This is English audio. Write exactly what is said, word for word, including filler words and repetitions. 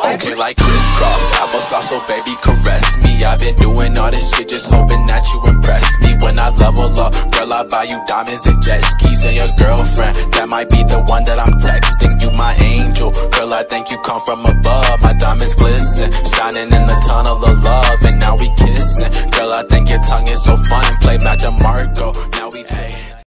Okay, like crisscross applesauce, so baby caress me. I've been doing all this shit just hoping that you impress me. When I level up, girl, I buy you diamonds and jet skis. And your girlfriend, that might be the one that I'm texting. You my angel, girl, I think you come from above. My diamonds glisten, shining in the tunnel of love. And now we kissing, girl, I think your tongue is so fun. Play Mac DeMarco, now we take